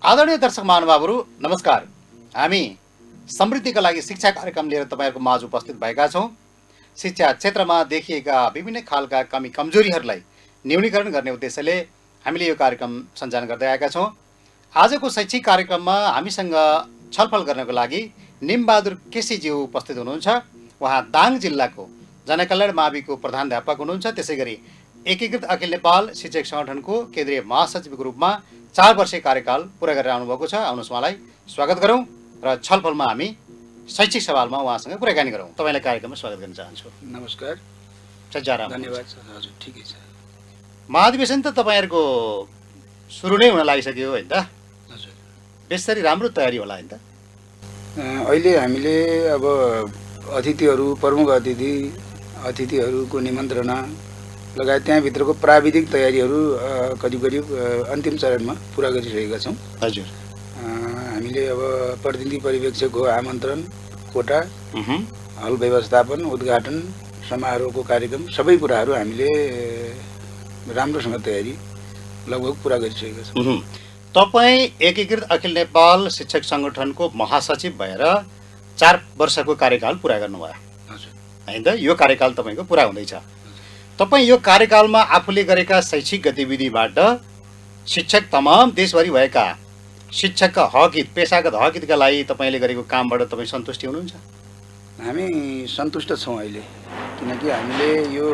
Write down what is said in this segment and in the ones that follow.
आदरणीय दर्शक महानुभावहरू नमस्कार। हामी समृद्धिका लागि शिक्षा कार्यक्रम लिएर तपाईहरुको माझ उपस्थित भएका छौं। शिक्षा क्षेत्रमा देखिएका विभिन्न खालका कमी कमजोरीहरूलाई न्यूनीकरण गर्ने उद्देश्यले हामीले यो कार्यक्रम सञ्चालन गर्दै आएका छौं। आजको शैक्षिक कार्यक्रममा हामीसँग छलफल गर्नको लागि निमबहादुर केसीज्यू उपस्थित हुनुहुन्छ। उहाँ दाङ जिल्लाको जनकल्याण माविको प्रधानाध्यापक हुनुहुन्छ। त्यसैगरी एकीकृत अखिल नेपाल शिक्षक संगठनको केन्द्रीय महासचिवको रूपमा 4 वर्षीय कार्यकाल पूरा गरेर आउनुभएको छ। आउनुहोस् उहाँलाई स्वागत गरौँ र छलफलमा हामी शैक्षिक सवालमा उहाँसँग कुराकानी गरौँ। तपाईलाई कार्यक्रममा स्वागत गर्न चाहन्छु। नमस्कार। सज्जाराम। धन्यवाद सर। हजुर ठिकै छ। महाधिवेशन त तपाईहरुको सुरु नै हुन लागिसक्यो हैन त? हजुर। बेसरी राम्रो तयारी होला हैन त? अहिले हामीले अब अतिथिहरू, प्रमुख अतिथिहरूको निमन्त्रणा लगायत त्यहाँभित्रको प्राविधिक तयारीहरू करिब अन्तिम चरणमा पुरा गरिसकेका छौँ। हजुर। हामीले अब प्रतिनिधि पर्यवेक्षकको आमन्त्रण, कोटा, हल व्यवस्थापन, उद्घाटन समारोहको कार्यक्रम सबै कुराहरू हामीले राम्रोसँग तयारी लगभग पुरा गरिसकेका छौँ। तपाईँ एकीकृत अखिल नेपाल शिक्षक संगठनको महासचिव भएर 4 वर्षको कार्यकाल पुरा गर्नुभयो। हजुर। हैन त? यो कार्यकाल तपाईको पुरा हुँदैछ। तपाईँ यो कार्यकालमा आफूले गरेका शैक्षिक गतिविधिबाट शिक्षक तमाम देशभरि भएका शिक्षकका हकहित, पेशागत हकहितका लागि तपाईँले गरेको कामबाट तपाईँ सन्तुष्टि हुनुहुन्छ? हामी सन्तुष्ट छौँ अहिले, किनकि हामीले यो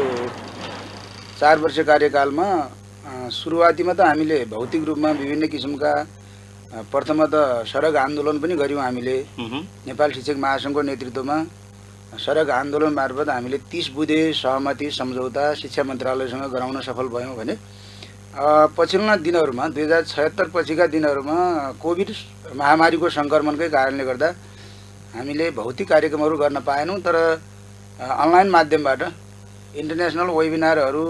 4 वर्ष कार्यकालमा सुरुवातीमा त हामीले भौतिक रूपमा विभिन्न किसिमका प्रथम त सडक आन्दोलन पनि गऱ्यौँ। हामीले नेपाल शिक्षक महासङ्घको नेतृत्वमा सडक आन्दोलन मार्फत हामीले 30 बुँदे सहमति सम्झौता शिक्षा मन्त्रालयसँग गराउन सफल भयौँ भने पछिल्ला दिनहरूमा 2076 पछिका दिनहरूमा कोभिड महामारीको सङ्क्रमणकै कारणले गर्दा हामीले भौतिक कार्यक्रमहरू गर्न पाएनौँ। तर अनलाइन माध्यमबाट इन्टरनेसनल वेबिनारहरू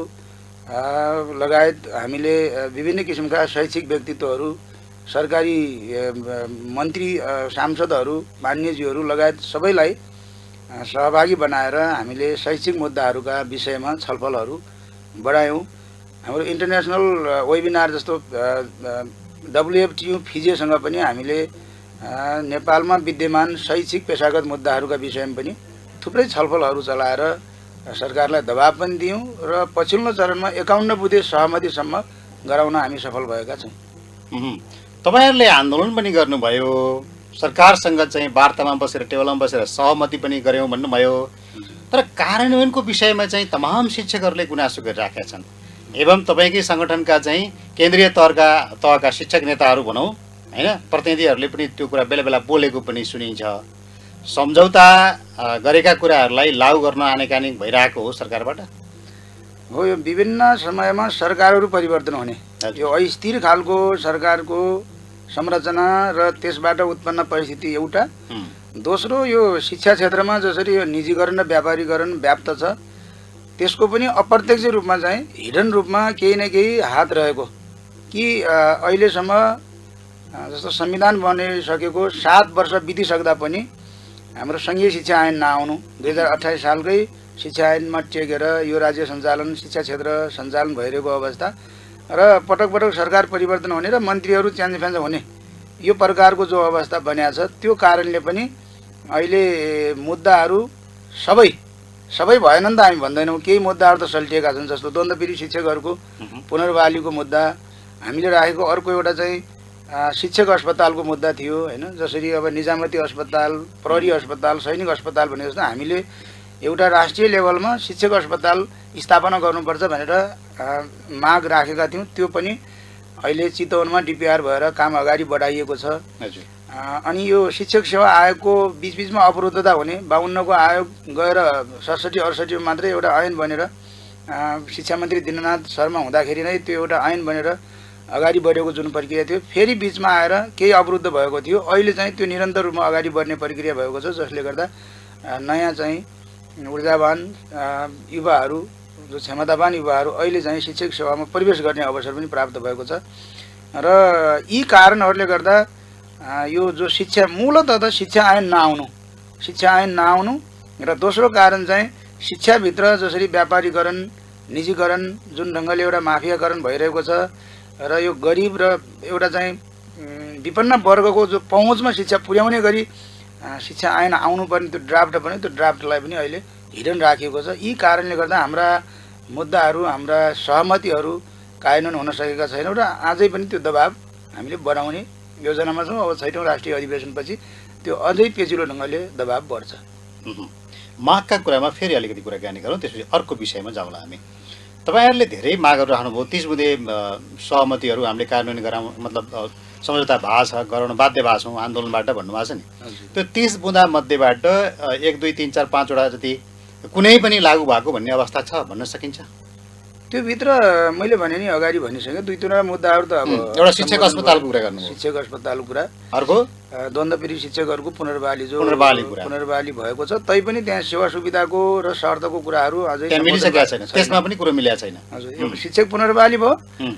लगायत हामीले विभिन्न किसिमका शैक्षिक व्यक्तित्वहरू, सरकारी मन्त्री, सांसदहरू, मान्यज्यूहरू लगायत सबैलाई सहभागी बनाएर हामीले शैक्षिक मुद्दाहरूका विषयमा छलफलहरू बढायौँ। हाम्रो इन्टरनेसनल वेबिनार जस्तो WFTU फिजेसँग पनि हामीले नेपालमा विद्यमान शैक्षिक पेशागत मुद्दाहरूका विषयमा पनि थुप्रै छलफलहरू चलाएर सरकारलाई दबाब पनि दियौँ र पछिल्लो चरणमा 51 बुँदे सहमतिसम्म गराउन हामी सफल भएका छौँ। तपाईहरुले आन्दोलन पनि गर्नुभयो, सरकारसँग चाहिँ वार्तामा बसेर टेबलमा बसेर सहमति पनि गर्यौँ भन्नुभयो, तर कार्यान्वयनको विषयमा चाहिँ तमाम शिक्षकहरूले गुनासो गरिराखेका छन्। एवं तपाईँकै सङ्गठनका चाहिँ केन्द्रीय तहका शिक्षक नेताहरू भनौँ हैन, प्रतिनिधिहरूले पनि त्यो कुरा बेला बेला बोलेको पनि सुनिन्छ। सम्झौता गरेका कुराहरूलाई लागू गर्न आनेकानी भइरहेको हो सरकारबाट? हो, यो विभिन्न समयमा सरकारहरू परिवर्तन हुने, यो अस्थिर खालको सरकारको संरचना र त्यसबाट उत्पन्न परिस्थिति एउटा। दोस्रो, यो शिक्षा क्षेत्रमा जसरी यो निजीकरण र व्यापारीकरण व्याप्त छ, त्यसको पनि अप्रत्यक्ष रूपमा चाहिँ हिडन रूपमा केही न केही हात रहेको कि अहिलेसम्म जस्तो संविधान बनिसकेको 7 वर्ष बितिसक्दा पनि हाम्रो सङ्घीय शिक्षा ऐन नआउनु, 2028 सालकै शिक्षा ऐनमा टेकेर यो राज्य सञ्चालन, शिक्षा क्षेत्र सञ्चालन भइरहेको अवस्था र पटक पटक सरकार परिवर्तन हुने र मन्त्रीहरू च्यान्जफ्यान्ज हुने यो प्रकारको जो अवस्था बनिएको छ, त्यो कारणले पनि अहिले मुद्दाहरू सबै भएनन् त हामी भन्दैनौँ। केही मुद्दाहरू त सल्टिएका छन्, जस्तो द्वन्द्वपीडित शिक्षकहरूको पुनर्बहालीको मुद्दा, हामीले राखेको अर्को एउटा चाहिँ शिक्षक अस्पतालको मुद्दा थियो हैन। जसरी अब निजामती अस्पताल, प्रहरी अस्पताल, सैनिक अस्पताल भने जस्तो हामीले एउटा राष्ट्रिय लेभलमा शिक्षक अस्पताल स्थापना गर्नुपर्छ भनेर माग राखेका थियौँ। त्यो पनि अहिले चितवनमा DPR भएर काम अगाडि बढाइएको छ। अनि यो शिक्षक सेवा आयोगको बीचबीचमा अवरुद्धता हुने, 52 को आयोग गएर 67-68 मात्रै एउटा ऐन बनेर शिक्षा मन्त्री दिननाथ शर्मा हुँदाखेरि नै त्यो एउटा ऐन बनेर अगाडि बढेको जुन प्रक्रिया थियो, फेरि बीचमा आएर केही अवरुद्ध भएको थियो। अहिले चाहिँ त्यो निरन्तर रूपमा अगाडि बढ्ने प्रक्रिया भएको छ, जसले गर्दा नयाँ चाहिँ ऊर्जावान युवाहरू, जो क्षमतावान युवाहरू अहिले चाहिँ शिक्षक सेवामा प्रवेश गर्ने अवसर पनि प्राप्त भएको छ। र यी कारणहरूले गर्दा यो जो शिक्षा, मूलतः त शिक्षा ऐन नआउनु र दोस्रो कारण चाहिँ शिक्षाभित्र जसरी व्यापारीकरण, निजीकरण जुन ढङ्गले एउटा माफियाकरण भइरहेको छ र यो गरिब र एउटा चाहिँ विपन्न वर्गको जो पहुँचमा शिक्षा पुर्याउने गरी शिक्षा ऐन आउनुपर्ने त्यो ड्राफ्ट पनि त्यो ड्राफ्टलाई पनि अहिले हिडन राखिएको छ। यी कारणले गर्दा हाम्रा मुद्दाहरू हाम्रा सहमतिहरू कार्यान्वयन हुन सकेका छैनौँ र अझै पनि त्यो दबाब हामीले बढाउने योजनामा छौँ। अब 6औं राष्ट्रिय अधिवेशनपछि त्यो अझै पेचिलो ढङ्गले दबाब बढ्छ। मागका कुरामा फेरि अलिकति कुराकानी गरौँ, त्यसपछि अर्को विषयमा जाउँला हामी। तपाईँहरूले धेरै मागहरू राख्नुभयो, 30 बुँदे सहमतिहरू हामीले कार्यान्वयन गराउँ, मतलब सम्झौता भएको छ, गराउन बाध्य भएको छौँ आन्दोलनबाट भन्नुभएको छ नि। त्यो 30 बुँदा मध्येबाट 1 2 3 4 5 वटा जति कुनै पनि लागू भएको भन्ने अवस्था छ भन्न सकिन्छ? त्यो भित्र मैले भने नि अगाडि भनिसकेँ, 2-3 मुद्दाहरू त अब एउटा शिक्षक अस्पतालको कुरा गर्नु, शिक्षक अस्पतालको कुरा, अर्को द्वन्द्वपीडित शिक्षकहरूको पुनर्बहाली जो पुनर्बहाली भएको छ, तैपनि त्यहाँ सेवा सुविधाको र शर्तको कुराहरू अझै मिलिसकेका छैन, त्यसमा पनि कुरो मिलेको छैन। हजुर, यो शिक्षक पुनर्बहाली भयो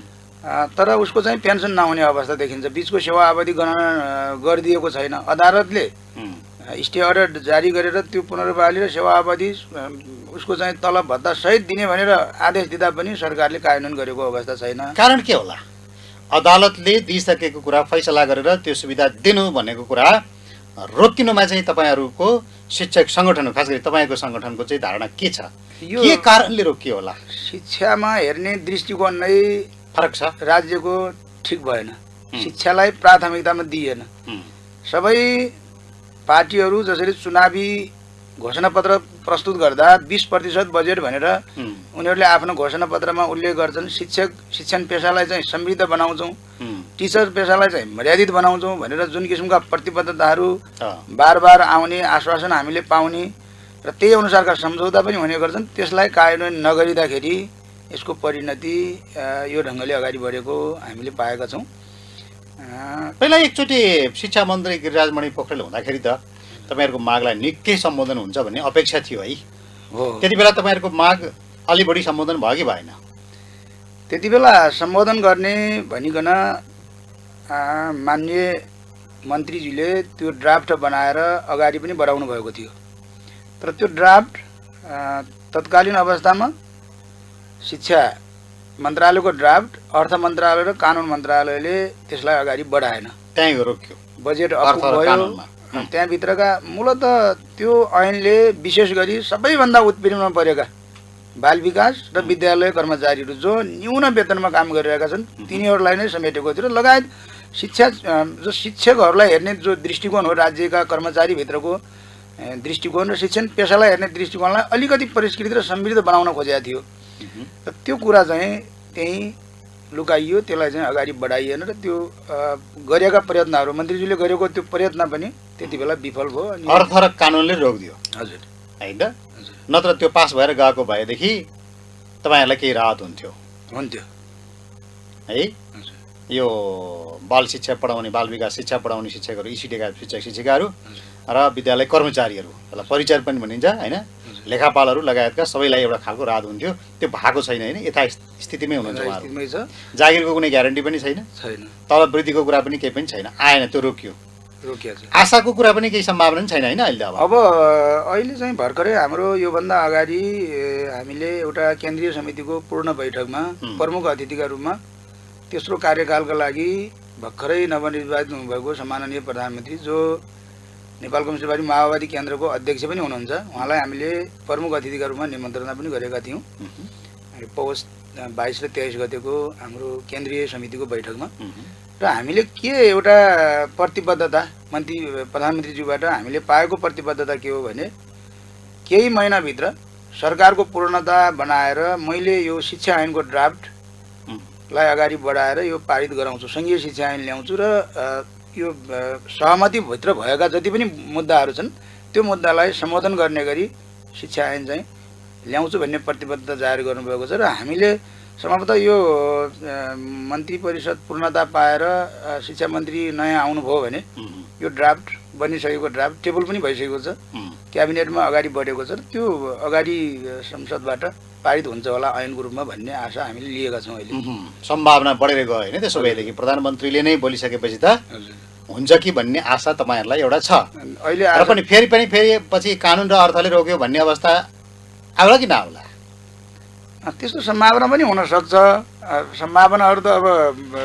तर उसको चाहिँ पेन्सन नहुने अवस्था देखिन्छ। बिचको सेवा अवधि गणना गरिदिएको छैन। अदालतले स्टे अर्डर जारी गरेर त्यो पुनर्बहाली र सेवा अवधि उसको चाहिँ तलब भत्ता सहित दिने भनेर आदेश दिँदा पनि सरकारले कार्यान्वयन गरेको अवस्था छैन। कारण के होला? अदालतले दिइसकेको कुरा फैसला गरेर त्यो सुविधा दिनु भनेको कुरा रोकिनुमा चाहिँ तपाईँहरूको शिक्षक सङ्गठन, खास गरी तपाईँको सङ्गठनको चाहिँ धारणा के छ? के कारणले रोकियो होला? शिक्षामा हेर्ने दृष्टिकोण नै फरक छ। राज्यको ठिक भएन, शिक्षालाई प्राथमिकतामा दिएन। सबै पार्टीहरू जसरी चुनावी घोषणापत्र प्रस्तुत गर्दा 20% बजेट भनेर उनीहरूले आफ्नो घोषणापत्रमा उल्लेख गर्छन्, शिक्षण पेसालाई चाहिँ समृद्ध बनाउँछौँ, टिचर पेसालाई चाहिँ मर्यादित बनाउँछौँ भनेर जुन किसिमका प्रतिबद्धताहरू बार बार आउने आश्वासन हामीले पाउने र त्यही अनुसारका सम्झौता पनि हुने गर्छन्, त्यसलाई कार्यान्वयन नगरिँदाखेरि यसको परिणति यो ढङ्गले अगाडि बढेको हामीले पाएका छौँ। पहिला एकचोटि शिक्षा मन्त्री गिरिराजमणि पोखरेल हुँदाखेरि त तपाईँहरूको मागलाई निकै सम्बोधन हुन्छ भन्ने अपेक्षा थियो है? हो। त्यति बेला तपाईँहरूको माग अलि बढी सम्बोधन भयो कि भएन? त्यति बेला सम्बोधन गर्ने भनिकन माननीय मन्त्रीजीले त्यो ड्राफ्ट बनाएर अगाडि पनि बढाउनु भएको थियो। तर त्यो ड्राफ्ट तत्कालीन अवस्थामा शिक्षा मन्त्रालयको ड्राफ्ट अर्थ मन्त्रालय र कानुन मन्त्रालयले त्यसलाई अगाडि बढाएन, त्यहीँ रोक्यो। बजेट अपुग भयो। त्यहाँभित्रका मूलत त्यो ऐनले विशेष गरी सबैभन्दा उत्पीडनमा परेका बाल विकास र विद्यालय कर्मचारीहरू जो न्यून वेतनमा काम गरिरहेका छन् तिनीहरूलाई नै समेटेको थियो। र लगायत जो शिक्षकहरूलाई हेर्ने जो दृष्टिकोण हो, राज्यका कर्मचारीभित्रको दृष्टिकोण र शिक्षण पेसालाई हेर्ने दृष्टिकोणलाई अलिकति परिष्कृत र समृद्ध बनाउन खोजेको थियो। र त्यो कुरा चाहिँ त्यहीँ लुकाइयो, त्यसलाई चाहिँ अगाडि बढाइएन र त्यो गरेका प्रयत्नहरू मन्त्रीजीले गरेको त्यो प्रयत्न पनि त्यति बेला विफल भयो। अर्थ र कानुनले रोकिदियो। हजुर, होइन? नत्र त्यो पास भएर गएको भएदेखि तपाईँहरूलाई केही राहत हुन्थ्यो है? यो बाल शिक्षा पढाउने, बाल विकास शिक्षा पढाउने शिक्षकहरू, इसिटेका शिक्षक शिक्षिकाहरू र विद्यालय कर्मचारीहरू, त्यसलाई परिचय पनि भनिन्छ होइन, लेखापालहरू लगायतका सबैलाई एउटा खालको राहत हुन्थ्यो। त्यो भएको छैन होइन? यथास्थितिमै हुनुहुन्छ। जागिरको कुनै ग्यारेन्टी पनि छैन, तलब वृद्धिको कुरा पनि केही पनि छैन, आएन, त्यो रोकियो। आशाको कुरा पनि केही सम्भावना पनि छैन होइन अहिले? अब अहिले चाहिँ भर्खरै हाम्रो योभन्दा अगाडि हामीले एउटा केन्द्रीय समितिको पूर्ण बैठकमा प्रमुख अतिथिका रूपमा तेस्रो कार्यकालका लागि भर्खरै नवनिर्वाचित हुनुभएको सम्माननीय प्रधानमन्त्री जो नेपाल कम्युनिस्ट पार्टी माओवादी केन्द्रको अध्यक्ष पनि हुनुहुन्छ, उहाँलाई हामीले प्रमुख अतिथिका रूपमा निमन्त्रणा पनि गरेका थियौँ पौष 22 र 23 गतेको हाम्रो केन्द्रीय समितिको बैठकमा। र हामीले के एउटा प्रतिबद्धता प्रधानमन्त्रीज्यूबाट हामीले पाएको प्रतिबद्धता के हो भने केही महिनाभित्र सरकारको पूर्णता बनाएर मैले यो शिक्षा ऐनको ड्राफ्टलाई अगाडि बढाएर यो पारित गराउँछु, सङ्घीय शिक्षा ऐन ल्याउँछु र यो सहमतिभित्र भएका जति पनि मुद्दाहरू छन् त्यो मुद्दालाई सम्बोधन गर्ने गरी शिक्षा ऐन चाहिँ ल्याउँछु भन्ने प्रतिबद्धता जाहेर गर्नुभएको छ। र हामीले सम्भवतः यो मन्त्री परिषद पूर्णता पाएर शिक्षा मन्त्री नयाँ आउनुभयो भने यो ड्राफ्ट बनिसकेको ड्राफ्ट टेबल पनि भइसकेको छ, क्याबिनेटमा अगाडि बढेको छ, त्यो अगाडि संसदबाट पारित हुन्छ होला ऐनको रूपमा भन्ने आशा हामीले लिएका छौँ। अहिले सम्भावना बढेर गयो होइन? त्यसो भएदेखि प्रधानमन्त्रीले नै बोलिसकेपछि त हुन्छ कि भन्ने आशा तपाईँहरूलाई एउटा छ अहिले। र पनि फेरि पछि कानुन र अर्थले रोक्यो भन्ने अवस्था आउला कि नआउला? त्यस्तो सम्भावना पनि हुनसक्छ। सम्भावनाहरू त अब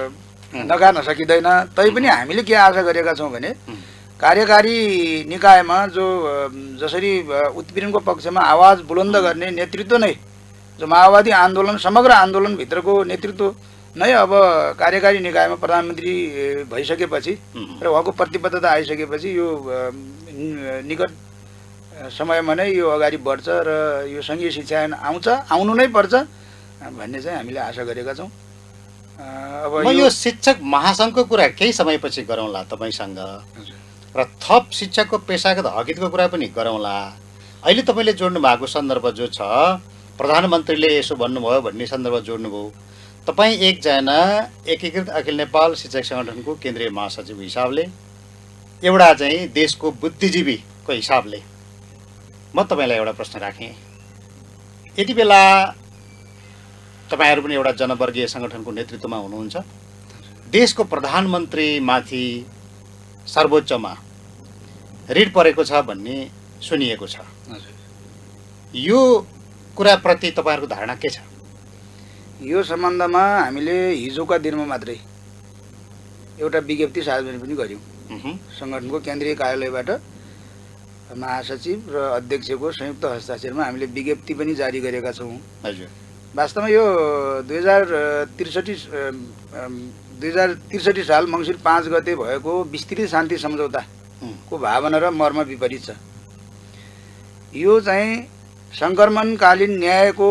नगार्न सकिँदैन। तैपनि हामीले के आशा गरेका छौँ भने कार्यकारी निकायमा जसरी उत्पीडनको पक्षमा आवाज बुलन्द गर्ने नेतृत्व नै जो माओवादी आन्दोलन समग्र आन्दोलनभित्रको नेतृत्व नै अब कार्यकारी निकायमा प्रधानमन्त्री भइसकेपछि र उहाँको प्रतिबद्धता आइसकेपछि यो निकट समयमा नै यो अगाडि बढ्छ र यो सङ्घीय शिक्षा ऐन आउनु नै पर्छ भन्ने चाहिँ हामीले आशा गरेका छौँ। अब यो शिक्षक महासङ्घको कुरा केही समयपछि गरौँला तपाईँसँग र थप शिक्षकको पेसागत हकितको कुरा पनि गरौँला। अहिले तपाईँले जोड्नु भएको सन्दर्भ जो छ प्रधानमन्त्रीले यसो भन्नुभयो भन्ने सन्दर्भ जोड्नुभयो। तपाईँ एकजना एकीकृत अखिल नेपाल शिक्षक सङ्गठनको केन्द्रीय महासचिवको हिसाबले एउटा चाहिँ देशको बुद्धिजीवीको हिसाबले म तपाईँलाई एउटा प्रश्न राखेँ। यति बेला तपाईँहरू पनि एउटा जनवर्गीय सङ्गठनको नेतृत्वमा हुनुहुन्छ। देशको प्रधानमन्त्रीमाथि सर्वोच्चमा रिट परेको छ भन्ने सुनिएको छ। यो कुराप्रति तपाईँहरूको धारणा के छ? यो सम्बन्धमा हामीले हिजोका दिनमा मात्रै एउटा विज्ञप्ति सार्वजनिक पनि गर्यौँ। सङ्गठनको केन्द्रीय कार्यालयबाट महासचिव र अध्यक्षको संयुक्त हस्ताक्षरमा हामीले विज्ञप्ति पनि जारी गरेका छौँ। हजुर, वास्तवमा यो 2063 साल मङ्सिर 5 गते भएको विस्तृत शान्ति सम्झौताको भावना र मर्म विपरीत छ। यो चाहिँ सङ्क्रमणकालीन न्यायको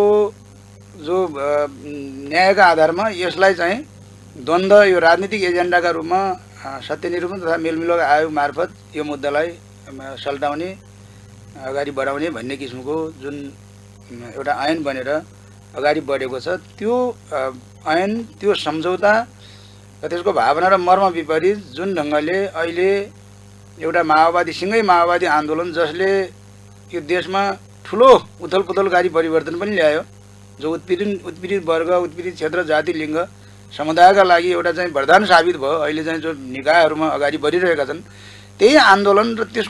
न्यायका आधारमा यसलाई चाहिँ द्वन्द्व यो राजनीतिक एजेन्डाका रूपमा सत्यनिरूपण तथा मेलमिलाप आयोग मार्फत यो मुद्दालाई सल्टाउने अगाडि बढाउने भन्ने किसिमको जुन एउटा ऐन बनेर अगाडि बढेको छ त्यो ऐन त्यो सम्झौता त्यसको भावना र मर्म विपरीत जुन ढङ्गले अहिले एउटा माओवादीसँगै माओवादी आन्दोलन जसले यो देशमा ठुलो उथलपुथलकारी परिवर्तन पनि ल्यायो, जो उत्पीडित वर्ग उत्पीडित क्षेत्र जाति लिङ्ग समुदायका लागि एउटा चाहिँ वरदान साबित भयो। अहिले चाहिँ जो निकायहरूमा अगाडि बढिरहेका छन् त्यही आन्दोलन र त्यसको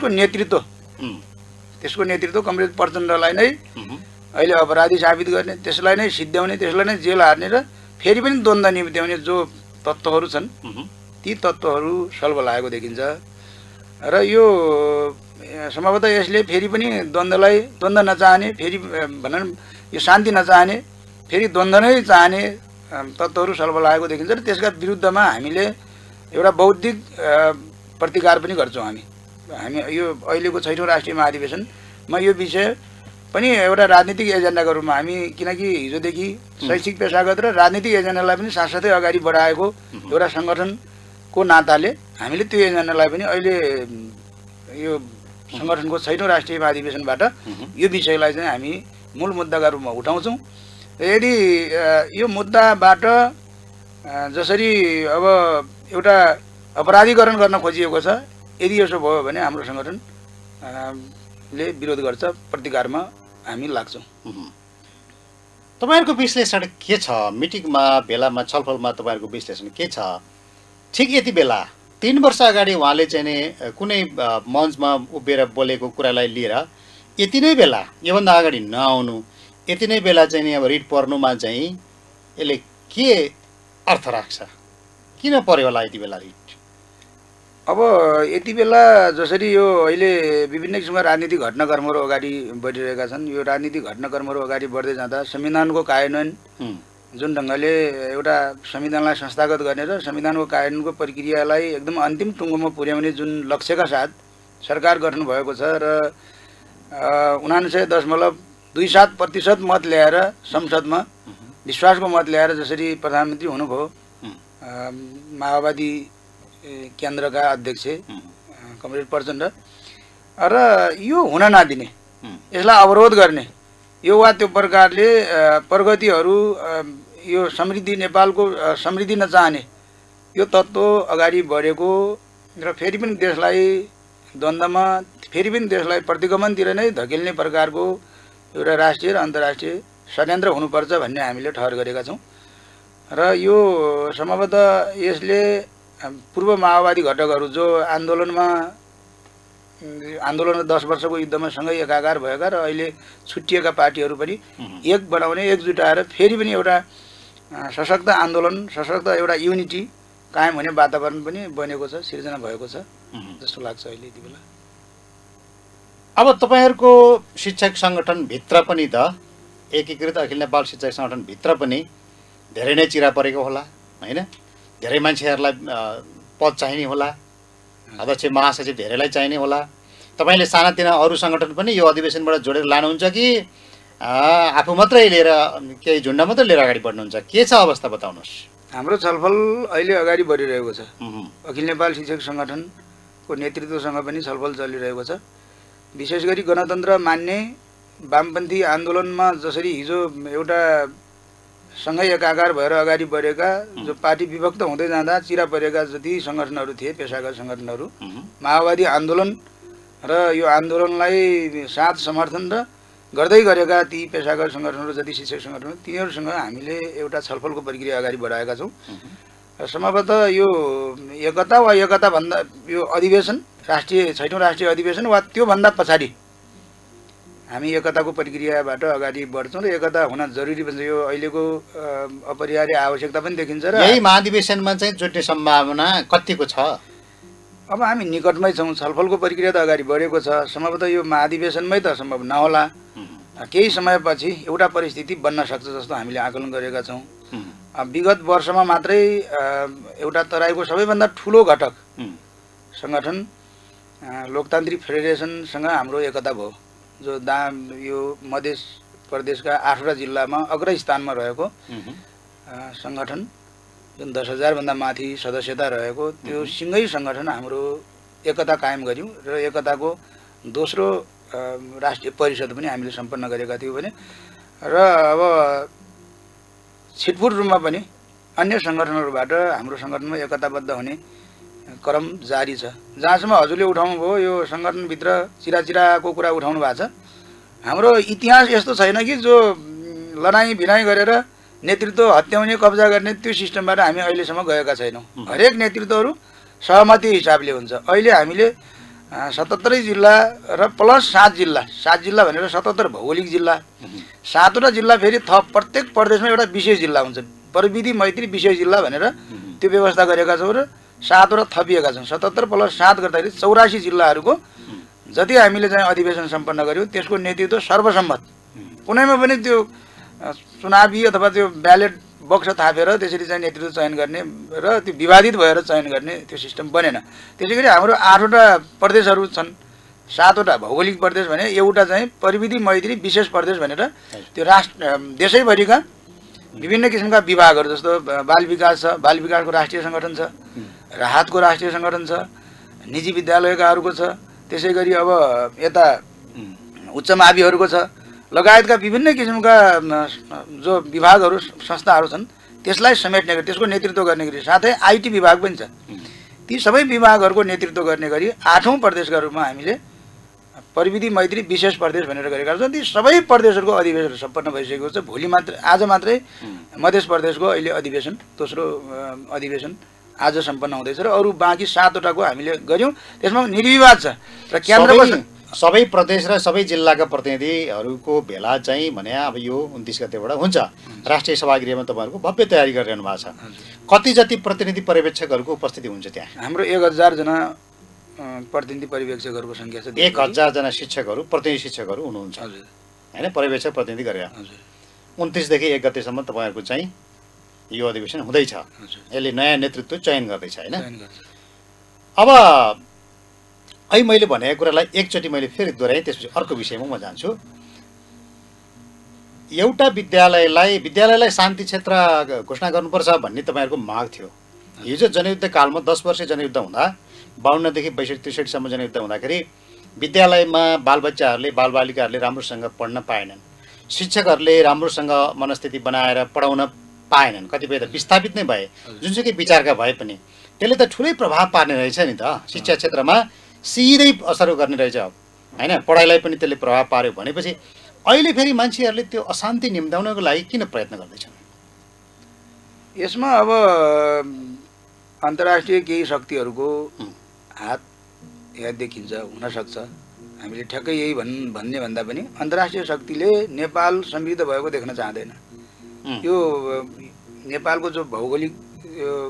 नेतृत्व कमरेड प्रचण्डलाई नै अहिले अपराधी साबित गर्ने, त्यसलाई नै सिद्ध्याउने, त्यसलाई नै जेल हार्ने र फेरि पनि द्वन्द्व निम्त्याउने जो तत्त्वहरू छन् ती तत्त्वहरू सल्भ लागेको देखिन्छ। र यो सम्भवतः यसले फेरि पनि द्वन्द्व नचाहने, फेरि भनौँ यो शान्ति नचाहने, फेरि द्वन्द्व नै चाहने तत्त्वहरू सल्भ लागेको देखिन्छ र त्यसका विरुद्धमा हामीले एउटा बौद्धिक प्रतिकार पनि गर्छौँ। हामी यो अहिलेको 6औँ राष्ट्रिय महाधिवेशनमा यो विषय पनि एउटा राजनीतिक एजेन्डाको रूपमा हामी, किनकि हिजोदेखि शैक्षिक पेसागत र राजनीतिक एजेन्डालाई पनि साथसाथै अगाडि बढाएको एउटा सङ्गठनको नाताले हामीले त्यो एजेन्डालाई पनि अहिले यो सङ्गठनको 6औँ राष्ट्रिय महाधिवेशनबाट यो विषयलाई चाहिँ हामी मूल मुद्दाका रूपमा उठाउँछौँ। यदि यो मुद्दाबाट जसरी अब एउटा अपराधीकरण गर्न खोजिएको छ, यदि यसो भयो भने हाम्रो सङ्गठनले विरोध गर्छ, प्रतिकारमा हामी लाग्छौँ। तपाईँहरूको विश्लेषण के छ? मिटिङमा भेलामा छलफलमा तपाईँहरूको विश्लेषण के छ? ठिक यति बेला 3 वर्ष अगाडि उहाँले चाहिँ नि कुनै मञ्चमा उभिएर बोलेको कुरालाई लिएर यति नै बेला, योभन्दा अगाडि नआउनु, यति नै बेला चाहिँ नि अब रिट पर्नुमा चाहिँ यसले के अर्थ राख्छ? किन पर्यो होला यति बेला रिट? अब यति बेला जसरी यो अहिले विभिन्न किसिमका राजनीतिक घटनाक्रमहरू अगाडि बढिरहेका छन्, यो राजनीतिक घटनाक्रमहरू अगाडि बढ्दै जाँदा संविधानको कार्यान्वयन जुन ढङ्गले एउटा संविधानलाई संस्थागत गर्ने र संविधानको कार्यान्वयनको प्रक्रियालाई एकदम अन्तिम टुङ्गोमा पुर्याउने जुन लक्ष्यका साथ सरकार गठन भएको छ र 99.27% मत ल्याएर संसदमा विश्वासको मत ल्याएर जसरी प्रधानमन्त्री हुनुभयो, माओवादी केन्द्रका अध्यक्ष कमरेड प्रचण्ड, र यो हुन नदिने, यसलाई अवरोध गर्ने यो वा त्यो प्रकारले प्रगतिहरू यो समृद्धि नेपालको समृद्धि नचाहने यो तत्त्व अगाडि बढेको र फेरि पनि देशलाई द्वन्द्वमा, फेरि पनि देशलाई प्रतिगमनतिर नै धकेल्ने प्रकारको एउटा राष्ट्रिय र अन्तर्राष्ट्रिय षड्यन्त्र हुनुपर्छ भन्ने हामीले ठहर गरेका छौँ। र यो सम्भवतः यसले पूर्व माओवादी घटकहरू जो आन्दोलन 10 वर्षको युद्धमा सँगै एकाकार भएका र अहिले छुट्टिएका पार्टीहरू पनि एक बनाउने, एकजुट आएर फेरि पनि एउटा सशक्त आन्दोलन, सशक्त एउटा युनिटी कायम हुने वातावरण पनि बनेको छ, सिर्जना भएको छ जस्तो लाग्छ अहिले यति बेला। अब तपाईँहरूको शिक्षक सङ्गठनभित्र पनि त एकीकृत अखिल नेपाल शिक्षक सङ्गठनभित्र पनि धेरै नै चिरा परेको होला होइन? धेरै मान्छेहरूलाई पद चाहिने होला, अध्यक्ष महासचिव धेरैलाई चाहिने होला। तपाईँले सानातिना अरू सङ्गठन पनि यो अधिवेशनबाट जोडेर लानुहुन्छ कि आफू मात्रै लिएर केही झुन्ड मात्रै लिएर अगाडि बढ्नुहुन्छ? के छ अवस्था बताउनुहोस्। हाम्रो छलफल अहिले अगाडि बढिरहेको छ। अखिल नेपाल शिक्षक सङ्गठनको नेतृत्वसँग पनि छलफल चलिरहेको छ। विशेष गरी गणतन्त्र मान्ने वामपन्थी आन्दोलनमा जसरी हिजो एउटा सँगै एकाकार भएर अगाडि बढेका, जो पार्टी विभक्त हुँदै जाँदा चिरा परेका जति सङ्गठनहरू थिए, पेसागत सङ्गठनहरू, माओवादी आन्दोलन र यो आन्दोलनलाई साथ समर्थन र गर्दै गरेका ती पेसागत सङ्गठनहरू जति शिक्षक सङ्गठनहरू, तिनीहरूसँग हामीले एउटा छलफलको प्रक्रिया अगाडि बढाएका छौँ। र सम्भवतः यो एकता वा एकता भन्दा यो अधिवेशन राष्ट्रिय 6औं राष्ट्रिय अधिवेशन वा त्योभन्दा पछाडि हामी एकताको प्रक्रियाबाट अगाडि बढ्छौँ र एकता हुन जरुरी पनि यो अहिलेको अपरिहार्य आवश्यकता पनि देखिन्छ। र यही महाधिवेशनमा चाहिँ जुट्ने सम्भावना कतिको छ? अब हामी निकटमै छौँ, छलफलको प्रक्रिया त अगाडि बढेको छ। सम्भवतः यो महाधिवेशनमै त सम्भव नहोला, केही समयपछि एउटा परिस्थिति बन्न सक्छ जस्तो हामीले आकलन गरेका छौँ। विगत वर्षमा मात्रै एउटा तराईको सबैभन्दा ठुलो घटक सङ्गठन लोकतान्त्रिक फेडरेसनसँग हाम्रो एकता भयो, जो यो मध्य प्रदेशका 8वटा जिल्लामा अग्रस्थानमा रहेको सङ्गठन, जुन 10,000 भन्दा माथि सदस्यता रहेको त्यो सिँगै सङ्गठन हाम्रो एकता कायम गर्यौँ र एकताको दोस्रो राष्ट्रिय परिषद पनि हामीले सम्पन्न गरेका थियौँ भने। र अब छिटफुट रूपमा पनि अन्य सङ्गठनहरूबाट हाम्रो सङ्गठनमा एकताबद्ध हुने क्रम जारी छ। जहाँसम्म हजुरले उठाउनु भयो यो सङ्गठनभित्र चिराचिराको कुरा उठाउनु भएको छ, हाम्रो इतिहास यस्तो छैन कि जो लडाइँ भिनाइ गरेर नेतृत्व हत्याउने, कब्जा गर्ने त्यो सिस्टमबाट हामी अहिलेसम्म गएका छैनौँ। हरेक नेतृत्वहरू सहमति हिसाबले हुन्छ। अहिले हामीले 77 जिल्ला र प्लस 7 जिल्ला भनेर 77 भौगोलिक जिल्ला, 7वटा जिल्ला फेरि थप प्रत्येक प्रदेशमा एउटा विशेष जिल्ला हुन्छ, प्रविधि मैत्री विशेष जिल्ला भनेर त्यो व्यवस्था गरेका छौँ र 7वटा थपिएका छौँ। 77 + 7 गर्दाखेरि 84 जिल्लाहरूको जति हामीले चाहिँ अधिवेशन सम्पन्न गर्यौँ त्यसको नेतृत्व सर्वसम्मत, कुनैमा पनि त्यो चुनावी अथवा त्यो ब्यालेट बक्स थापेर त्यसरी चाहिँ नेतृत्व चयन गर्ने र त्यो विवादित भएर चयन गर्ने त्यो सिस्टम बनेन। त्यसै गरी हाम्रो 8वटा प्रदेशहरू छन्, 7वटा भौगोलिक प्रदेश भने एउटा चाहिँ प्रविधि मैत्री विशेष प्रदेश भनेर त्यो देशैभरिका विभिन्न किसिमका विभागहरू, जस्तो बाल विकास छ, बाल विकासको राष्ट्रिय सङ्गठन छ, राहतको राष्ट्रिय सङ्गठन छ, निजी विद्यालयकाहरूको छ, त्यसै गरी अब यता उच्च माविहरूको छ, लगायतका विभिन्न किसिमका जो विभागहरू संस्थाहरू छन् त्यसलाई समेट्ने गरी त्यसको नेतृत्व गर्ने गरी, साथै आइटी विभाग पनि छ। ती सबै विभागहरूको नेतृत्व गर्ने गरी 8औं प्रदेशका रूपमा हामीले प्रविधि मैत्री विशेष प्रदेश भनेर गरेका छौँ। ती सबै प्रदेशहरूको अधिवेशन सम्पन्न भइसकेको छ। आज मात्रै मध्य प्रदेशको अहिले अधिवेशन, दोस्रो अधिवेशन आज सम्पन्न हुँदैछ र अरू बाँकी 7वटाको हामीले गऱ्यौँ। त्यसमा निर्विवाद छ र केन्द्रको सबै प्रदेश र सबै जिल्लाका प्रतिनिधिहरूको भेला चाहिँ भने अब यो 29 गतेबाट हुन्छ। राष्ट्रिय सभागृहमा तपाईँहरूको भव्य तयारी गरिरहनु भएको छ। कति जति प्रतिनिधि पर्यवेक्षकहरूको उपस्थिति हुन्छ त्यहाँ? हाम्रो 1000 जना प्रतिनिधि पर्यवेक्षकहरूको सङ्ख्या छ। 1000 जना शिक्षकहरू, प्रतिनिधि शिक्षकहरू हुनुहुन्छ होइन, पर्यवेक्षक प्रतिनिधि गरेर। 29 देखि 1 गतेसम्म तपाईँहरूको चाहिँ यो अधिवेशन हुँदैछ। यसले नयाँ नेतृत्व चयन गर्दैछ होइन। अब अहिले मैले भनेको कुरालाई एकचोटि मैले फेरि दोहोऱ्याएँ, त्यसपछि अर्को विषयमा म जान्छु। एउटा विद्यालयलाई शान्ति क्षेत्र घोषणा गर्नुपर्छ भन्ने तपाईँहरूको माग थियो। हिजो जनयुद्ध कालमा 10 वर्ष जनयुद्ध हुँदा 52 देखि 62-63सम्म जनयुद्ध हुँदाखेरि विद्यालयमा बालबच्चाहरूले, बालबालिकाहरूले राम्रोसँग पढ्न पाएनन्, शिक्षकहरूले राम्रोसँग मनस्थिति बनाएर पढाउन पाएनन्, कतिपय त विस्थापित नै भए, जुनसुकै विचारका भए पनि। त्यसले त ठुलै प्रभाव पार्ने रहेछ नि त, शिक्षा क्षेत्रमा सिधै असर गर्ने रहेछ होइन, पढाइलाई पनि त्यसले प्रभाव पार्यो भनेपछि अहिले फेरि मान्छेहरूले त्यो अशान्ति निम्त्याउनको लागि किन प्रयत्न गर्दैछन्? यसमा अब अन्तर्राष्ट्रिय केही शक्तिहरूको हात यहाँ देखिन्छ, हुनसक्छ। हामीले ठ्याक्कै यही भन्ने भन्दा पनि अन्तर्राष्ट्रिय शक्तिले नेपाल समृद्ध भएको देख्न चाहँदैन। यो नेपालको जो भौगोलिक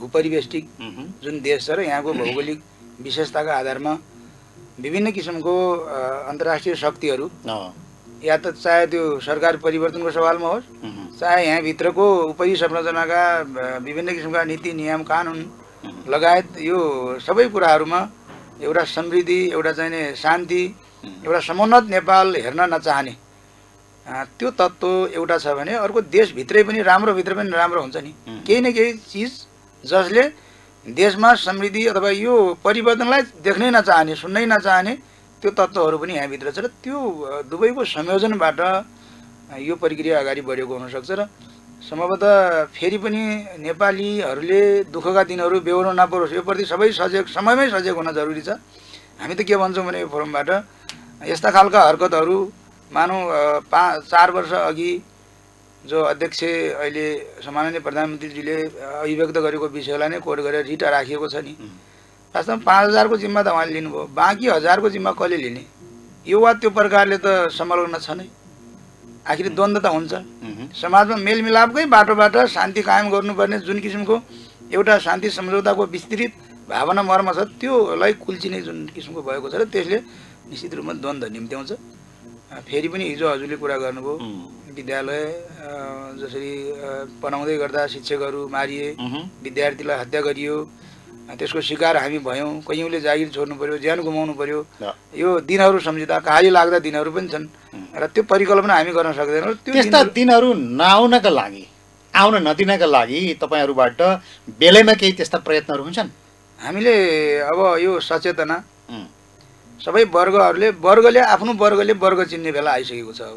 भूपरिवेष्टिक जुन देश छ र यहाँको भौगोलिक विशेषताका आधारमा विभिन्न किसिमको अन्तर्राष्ट्रिय शक्तिहरू या त चाहे त्यो सरकार परिवर्तनको सवालमा होस् चाहे यहाँभित्रको उपरि संरचनाका विभिन्न किसिमका नीति नियम कानुन लगायत यो सबै कुराहरूमा एउटा समृद्धि एउटा चाहिने शान्ति एउटा समुन्नत नेपाल हेर्न नचाहने त्यो तत्त्व एउटा छ भने अर्को देशभित्रै पनि राम्रोभित्र पनि राम्रो हुन्छ नि केही न केही चिज जसले देशमा समृद्धि अथवा यो परिवर्तनलाई देख्नै नचाहने सुन्नै नचाहने त्यो तत्त्वहरू पनि यहाँभित्र छ र त्यो दुवैको संयोजनबाट यो प्रक्रिया अगाडि बढेको हुनसक्छ र सम्भवतः फेरि पनि नेपालीहरूले दुःखका दिनहरू बेहोर्न नपरोस् यो प्रति सबै सजग समयमै सजग हुन जरुरी छ। हामी त के भन्छौँ भने यो फोरमबाट यस्ता खालका हरकतहरू मानौँ 4 वर्ष अघि जो अध्यक्ष अहिले सम्माननीय प्रधानमन्त्रीजीले अभिव्यक्त गरेको विषयलाई नै कोट गरेर रिट राखिएको छ नि वास्तवमा 5000 को जिम्मा त उहाँले लिनुभयो बाँकी 1000 को जिम्मा कसले लिने यो वा त्यो प्रकारले त संलग्न छ नै आखिर द्वन्द्व त हुन्छ समाजमा मेलमिलापकै बाटोबाट शान्ति कायम गर्नुपर्ने जुन किसिमको एउटा शान्ति सम्झौताको विस्तृत भावना मर्म छ त्योलाई कुल्चिने जुन किसिमको भएको छ र त्यसले निश्चित रूपमा द्वन्द्व निम्त्याउँछ। फेरि पनि हिजो हजुरले कुरा गर्नुभयो विद्यालय जसरी पढाउँदै गर्दा शिक्षकहरू मारिए विद्यार्थीलाई हत्या गरियो त्यसको शिकार हामी भयौँ कैयौँले जागिर छोड्नु पर्यो ज्यान गुमाउनु पर्यो यो दिनहरू सम्झिँदा कहाली लाग्दा दिनहरू पनि छन् र त्यो परिकल्पना हामी गर्न सक्दैनौँ। त्यस्ता दिनहरू नआउनका लागि आउन नदिनका लागि तपाईँहरूबाट बेलैमा केही त्यस्ता प्रयत्नहरू हुन्छन्? हामीले अब यो सचेतना सबै वर्गले आफ्नो वर्गले वर्ग चिन्ने बेला आइसकेको छ। अब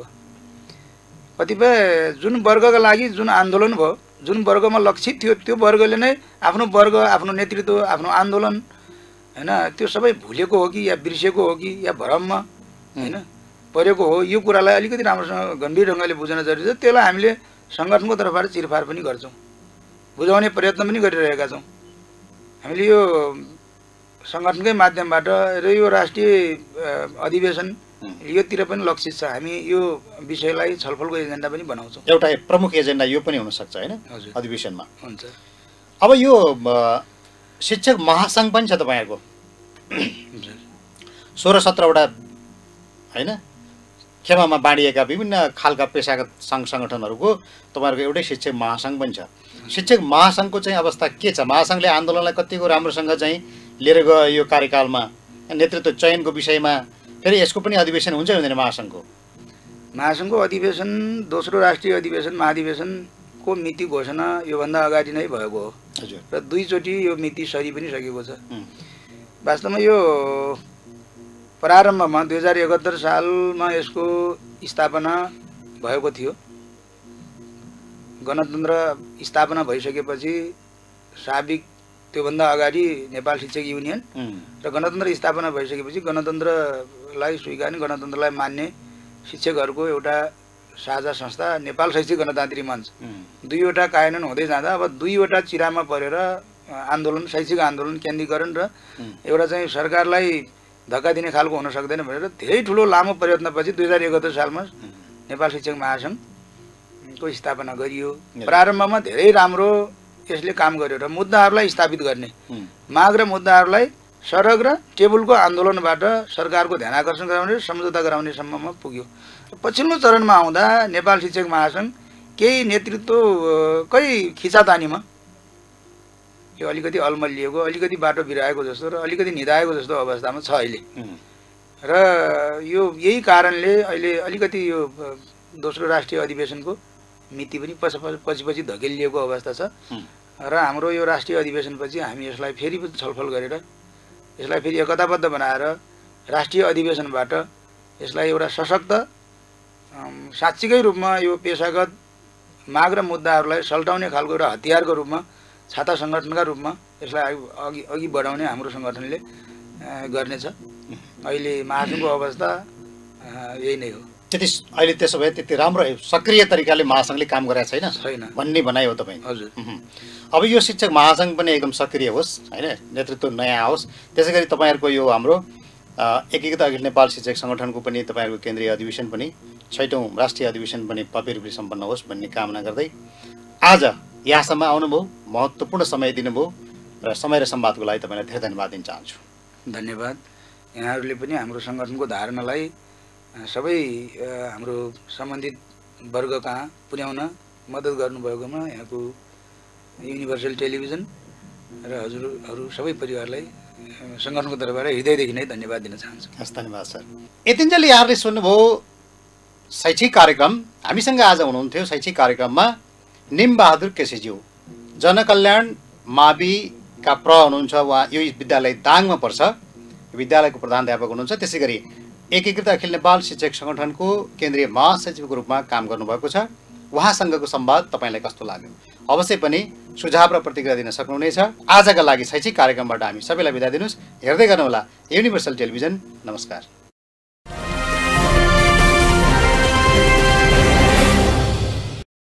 कतिपय जुन वर्गका लागि जुन आन्दोलन भयो जुन वर्गमा लक्षित थियो त्यो वर्गले नै आफ्नो वर्ग आफ्नो नेतृत्व आफ्नो आन्दोलन हैन त्यो सबै भुलेको हो कि या बिर्सेको हो कि या भ्रममा हैन परेको हो यो कुरालाई अलिकति राम्रोसँग गम्भीर ढङ्गले बुझ्न जरुरी छ। त्यसलाई हामीले संगठनको तर्फबाट चिरफार पनि गर्छौँ बुझाउने प्रयत्न पनि गरिरहेका छौँ। हामीले यो संगठनकै माध्यमबाट र यो राष्ट्रिय अधिवेशन योतिर पनि लक्षित छ। हामी यो विषयलाई छलफलको एजेन्डा पनि बनाउँछौँ। एउटा प्रमुख एजेन्डा यो पनि हुनसक्छ होइन अधिवेशनमा हुन्छ। अब यो शिक्षक महासङ्घ पनि छ तपाईँहरूको 16-17 वटा होइन खेमामा बाँडिएका विभिन्न खालका पेसागत सङ्घ सङ्गठनहरूको तपाईँहरूको एउटै शिक्षक महासङ्घ पनि छ। शिक्षक महासङ्घको चाहिँ अवस्था के छ? महासङ्घले आन्दोलनलाई कतिको राम्रोसँग चाहिँ लिएर गयो यो कार्यकालमा नेतृत्व चयनको विषयमा फेरि यसको पनि अधिवेशन हुन्छ हुँदैन? महासङ्घको अधिवेशन दोस्रो राष्ट्रिय अधिवेशन महाधिवेशनको मिति घोषणा योभन्दा अगाडि नै भएको हो हजुर र 2 चोटि यो मिति सरी पनि सकेको छ। वास्तवमा यो प्रारम्भमा 2071 सालमा यसको स्थापना भएको थियो। गणतन्त्र स्थापना भइसकेपछि साबिक त्योभन्दा अगाडि नेपाल शिक्षक युनियन र गणतन्त्र स्थापना भइसकेपछि गणतन्त्रलाई स्वीकार्ने गणतन्त्रलाई मान्ने शिक्षकहरूको एउटा साझा संस्था नेपाल शैक्षिक गणतान्त्रिक मञ्च 2 वटा कार्यान्वयन हुँदै जाँदा अब 2 वटा चिरामा परेर आन्दोलन शैक्षिक आन्दोलन केन्द्रीकरण र एउटा चाहिँ सरकारलाई धक्का दिने खालको हुन सक्दैन भनेर धेरै ठुलो लामो प्रयत्नपछि 2071 सालमा नेपाल शिक्षक महासङ्घको स्थापना गरियो। प्रारम्भमा धेरै राम्रो यसले काम गर्यो र मुद्दाहरूलाई स्थापित गर्ने माग र मुद्दाहरूलाई सडक र टेबलको आन्दोलनबाट सरकारको ध्यान आकर्षण गराउने सम्झौता गराउने सम्ममा पुग्यो। पछिल्लो चरणमा आउँदा नेपाल शिक्षक महासङ्घ केही नेतृत्वकै खिचातानीमा यो अलिकति अल्मलिएको अलिकति बाटो बिराएको जस्तो र अलिकति निधाएको जस्तो अवस्थामा छ अहिले र यो यही कारणले अहिले अलिकति यो दोस्रो राष्ट्रिय अधिवेशनको मिति पनि पछि धकेलिएको अवस्था छ र हाम्रो यो राष्ट्रिय अधिवेशनपछि हामी यसलाई फेरि छलफल गरेर यसलाई फेरि एकताबद्ध बनाएर राष्ट्रिय अधिवेशनबाट यसलाई एउटा सशक्त साँच्चीकै रूपमा यो पेशागत माग र मुद्दाहरूलाई सल्टाउने खालको एउटा हतियारको रूपमा छाता सङ्गठनका रूपमा यसलाई अघि बढाउने हाम्रो सङ्गठनले गर्नेछ। अहिले महासङ्घको अवस्था यही नै हो। त्यति अहिले त्यसो भए त्यति राम्रो सक्रिय तरिकाले महासङ्घले काम गरेको छैन भन्ने भनाइ हो तपाईँ? हजुर। अब यो शिक्षक महासङ्घ पनि एकदम सक्रिय होस् होइन नेतृत्व नयाँ आओस् त्यसै गरी तपाईँहरूको यो हाम्रो एकीकृत अखिल नेपाल शिक्षक सङ्गठनको पनि तपाईँहरूको केन्द्रीय अधिवेशन पनि 6औं राष्ट्रिय अधिवेशन पनि भव्य रूपले सम्पन्न होस् भन्ने कामना गर्दै आज यहाँसम्म आउनुभयो, महत्त्वपूर्ण समय दिनुभयो र समय र संवादको लागि तपाईँलाई धेरै धन्यवाद दिन चाहन्छु। धन्यवाद। यहाँहरूले पनि हाम्रो सङ्गठनको धारणालाई सबै हाम्रो सम्बन्धित वर्ग कहाँ पुर्याउन मद्दत गर्नुभएकोमा यहाँको युनिभर्सल टेलिभिजन र हजुरहरू सबै परिवारलाई सङ्गठनको तर्फबाट हृदयदेखि नै धन्यवाद दिन चाहन्छु। हस्, धन्यवाद सर। यतिन्जेल यहाँहरूले सुन्नुभयो शैक्षिक कार्यक्रम। हामीसँग आज हुनुहुन्थ्यो शैक्षिक कार्यक्रममा निमबहादुर केसीज्यू, जनकल्याण माविका हुनुहुन्छ। उहाँ यो विद्यालय दाङमा पर्छ, विद्यालयको प्रधानाध्यापक हुनुहुन्छ। त्यसै गरी एकीकृत अखिल नेपाल शिक्षक सङ्गठनको केन्द्रीय महासचिवको रूपमा काम गर्नुभएको छ। उहाँसँगको संवाद तपाईँलाई कस्तो लाग्यो? अवश्य पनि सुझाव र प्रतिक्रिया दिन सक्नुहुनेछ। आजका लागि शैक्षिक कार्यक्रमबाट हामी सबैलाई बिदा दिनुहोस्। हेर्दै गर्नुहोला युनिभर्सल टेलिभिजन। नमस्कार।